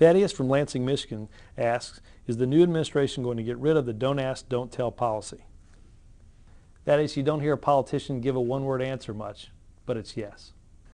Thaddeus from Lansing, Michigan asks, is the new administration going to get rid of the don't ask, don't tell policy? Thaddeus, you don't hear a politician give a one-word answer much, but it's yes.